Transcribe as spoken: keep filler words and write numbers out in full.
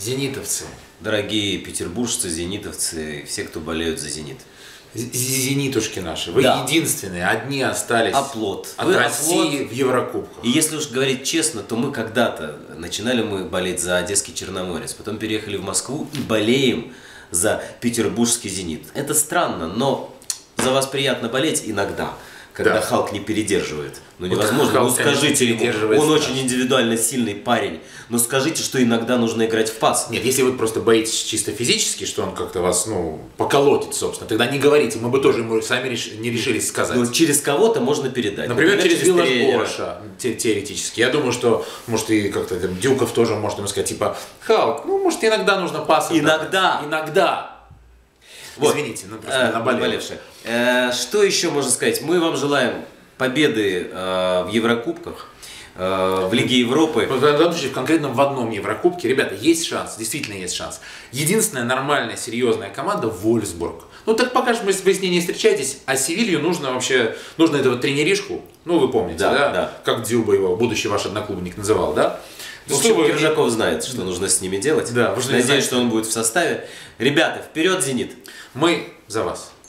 Зенитовцы. Дорогие петербуржцы, зенитовцы, все, кто болеют за «Зенит». Зенитушки наши. Вы да. единственные, одни остались оплот. от Вы России оплот. в Еврокубках. И если уж говорить честно, то мы когда-то начинали мы болеть за Одесский Черноморец, потом переехали в Москву и болеем за петербургский «Зенит». Это странно, но за вас приятно болеть иногда, когда да. Халк не передерживает. Ну невозможно, вот ну скажите ему, он очень индивидуально сильный парень, но скажите, что иногда нужно играть в пас. Нет, если вы просто боитесь чисто физически, что он как-то вас, ну, поколотит, собственно, тогда не говорите, мы бы тоже ему сами реш... не решились сказать. Но через кого-то можно передать. Например, Например через Виллас Бороша, те, теоретически. Я думаю, что, может, и как-то там, Дюков тоже может ему сказать, типа, Халк, ну, может, иногда нужно пас. Иногда. Давать. Иногда. Вот. Извините, ну, просто а, наболевшие. Э, что еще можно сказать? Мы вам желаем победы э, в Еврокубках, э, в Лиге Европы. Конкретно в одном Еврокубке. Ребята, есть шанс, действительно есть шанс. Единственная нормальная, серьезная команда – Вольфсбург. Ну так пока что вы с ней не встречаетесь, а Севилью нужно вообще, нужно этого тренеришку, ну вы помните, да, да? да. Как Дзюба его, будущий ваш одноклубник, называл, да? В общем, вы... Киржаков знает, что нужно с ними делать. Да, надеюсь, что он будет в составе. Ребята, вперед, «Зенит». Мы за вас.